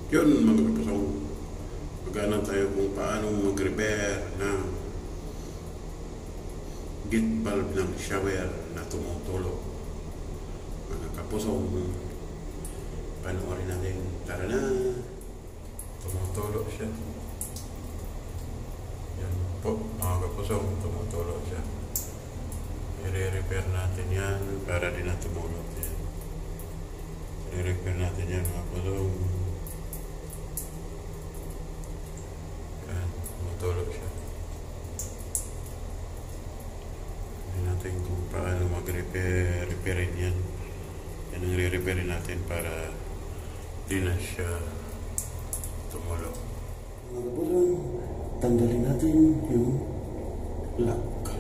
Yun mga kapasong, magana tayo kung paano mag-repair ng gate valve ng shower na tumutulog. Mga kapasong, panoorin natin. Tara na! Tumutulog siya. Yan po mga kapasong, tumutulog siya. I-repair natin yan para di na tumulog yan. I-repair natin yan mga kapasong. Tulog siya. Hindi natin kung paano mag-repairin yan. Yan ang re-repairin natin para di na siya tumulog. Mga kapatid, tanggalin natin yung lock.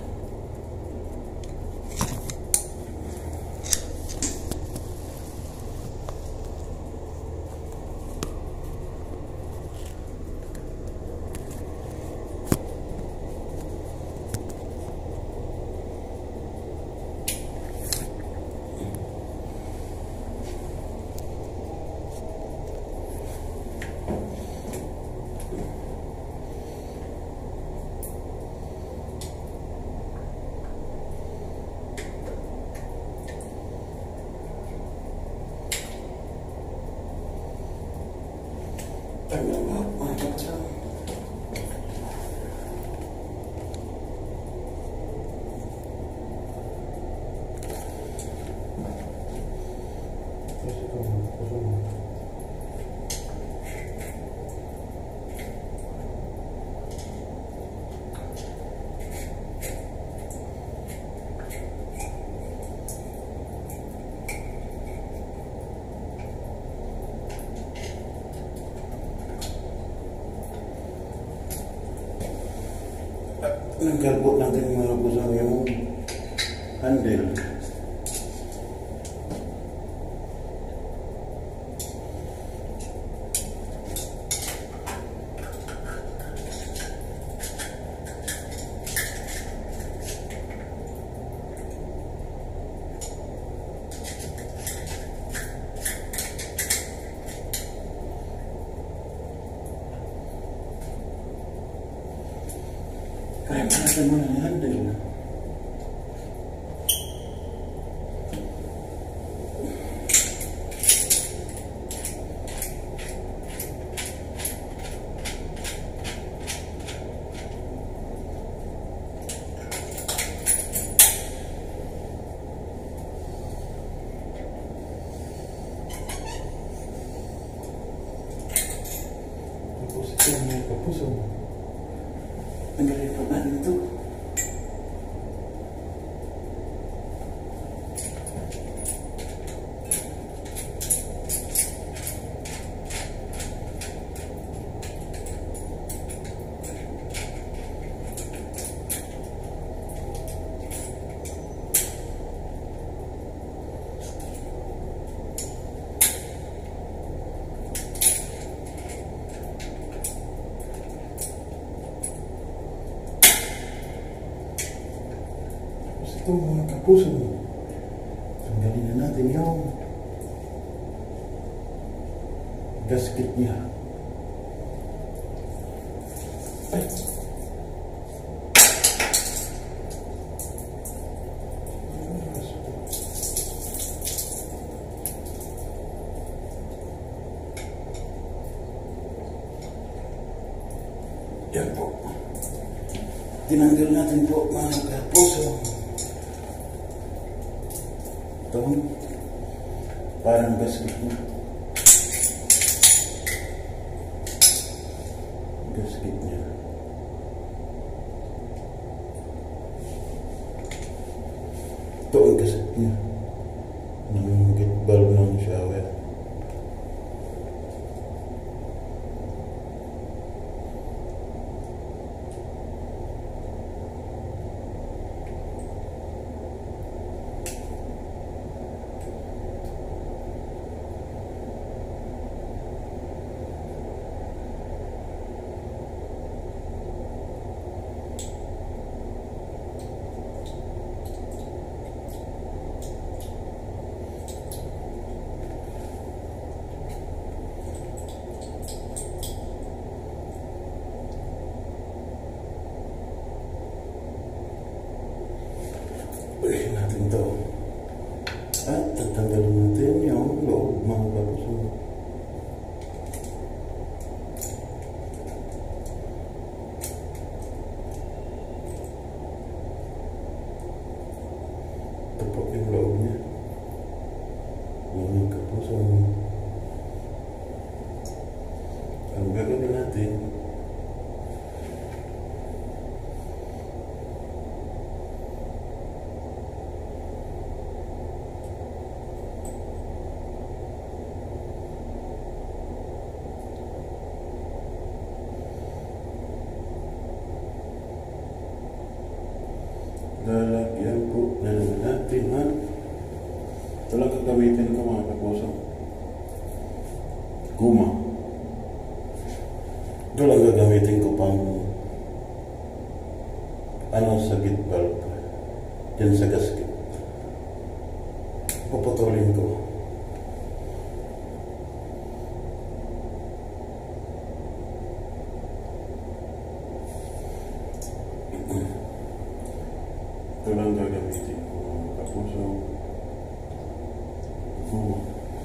Nagkalbot natin mga kapusang yung handle. Kaya natin mo ng handle. Tapos ito may kapuso. Ang galing pa ba nito? Ito mga kapuso, tanggalin na natin yung gasket niya. Ay. Yan po. Tinanggal natin po mga kapuso. Parang gasket niya. Gasket niya. Ito ang gasket niya. Ng gate valve ng shower. Uy, natin ito. At tatanggalin natin yung loob mga kapuso. Tapok yung loob niya. Mga kapuso. Ang gagawin natin, lalagyan po na natin ha. Ito lang gagamitin ko mga kapuso. Guma. Ito lang gagamitin ko pang sa git valve dyan sa gasket. Puputulin ko. Ito lang gagamitin ko mga kapuso. Guma.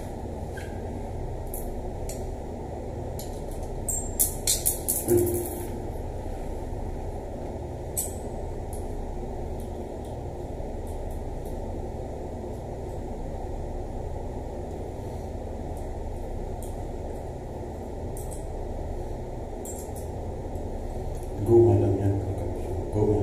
Guma lang yan mga kapuso. Guma.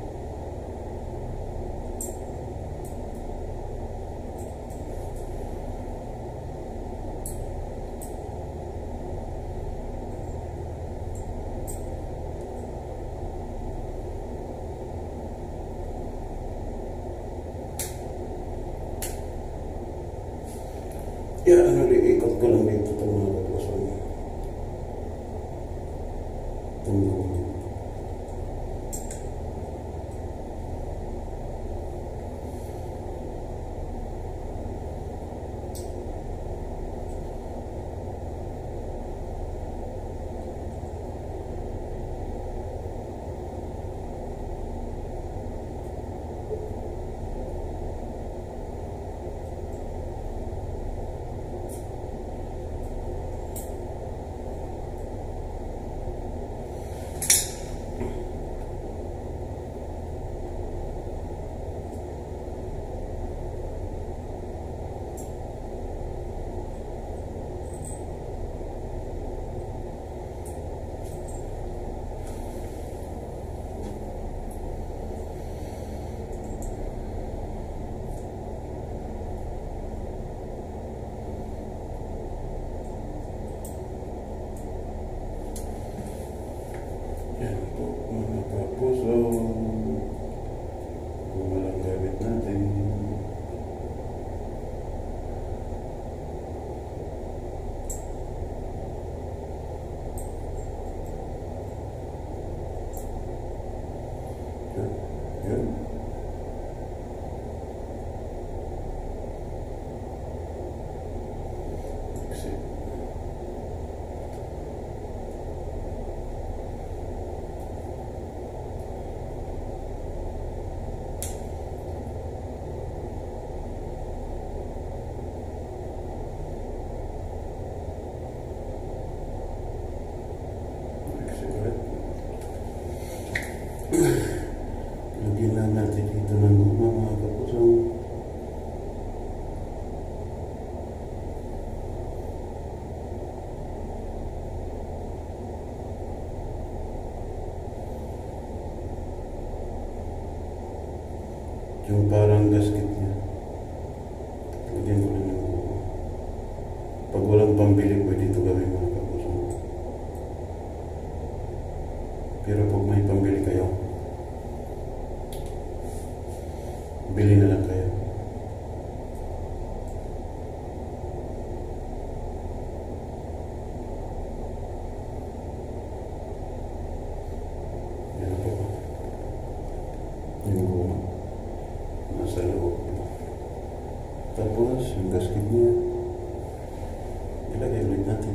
Yan, ikot ko lang dito itong mga kapuso. Tunggu. Yan po mga kapuso. Guma lang gamit natin. Yan. Exit. Lagyan lang natin dito ng guma mga kapuso. Yung parang gasket niya. Lagyan ko lang ng guma. Pag walang pambili, pwede ito gawin mga kapuso. Pero pag may pambili kayo, bili na lang kayo. Yan po. Yung guma. Nasa loob. Tapos, yung gasket niya, ilagay ulit natin.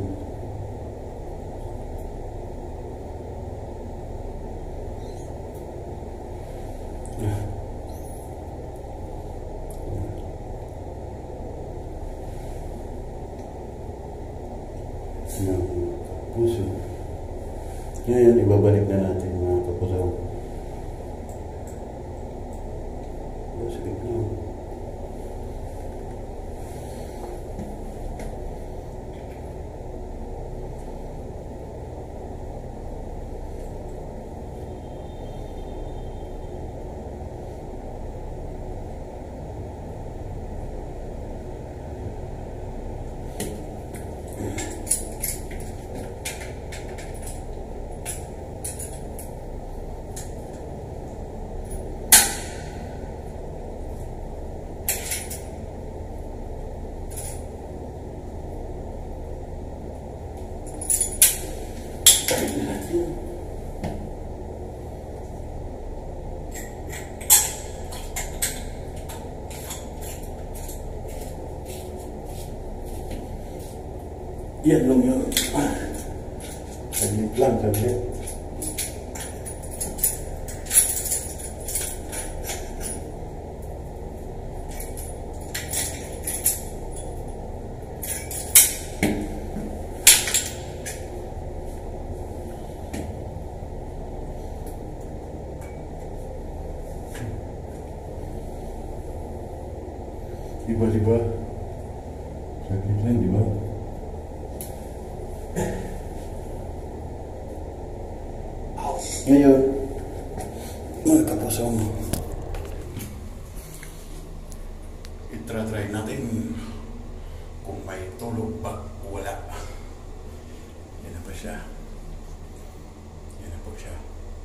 ng puso. Ngayon, ibabalik na natin mga kapuso. Sakit na. Yan lang yun. Saglit lang, saglit. Diba? Saglit lang, diba? Ngayon, mga kapusong, itry natin kung may tulog ba o wala. Yan na pa siya. Yan na po siya.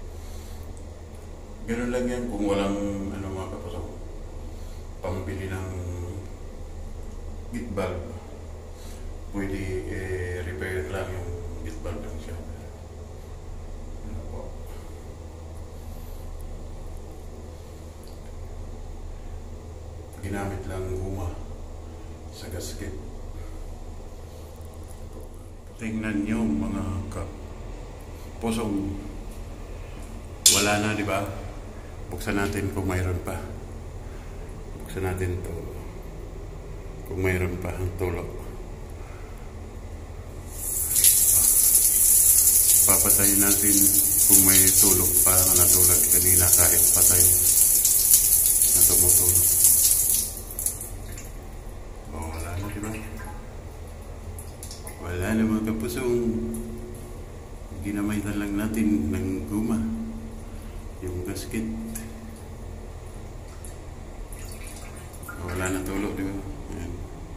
Ganun lang yan kung walang mga kapusong pambili ng git bulb. Pwede repair lang yung git bulb lang siya. Ginamit lang guma sa gasket. Tingnan nyo mga kapusong, wala na, di ba? Buksan natin kung mayroon pa. Buksan natin to kung mayroon pa ang tulo. Papatayin natin kung may tulog pa na natulog kanina kahit patay na tumutulog. Wala na, diba? Wala na mga kapusong. Ginamitan lang natin ng guma yung gasket. Wala na tulog, diba? Ayan.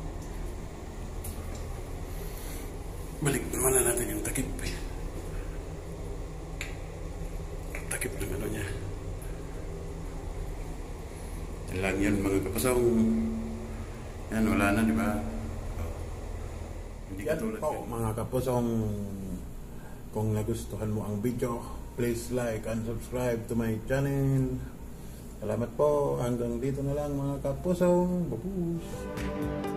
Balik naman na natin yung takip. Takip ng niya. Yan lang yan mga kapusong. Yan, wala na, di ba? Hindi katulad po, mga kapusong. Kung nagustuhan mo ang video, please like and subscribe to my channel. Salamat po. Hanggang dito na lang mga kapusong. Babus!